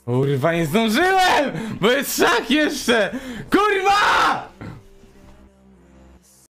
Kurwa, nie zdążyłem! Bo jest szach jeszcze! Kurwa!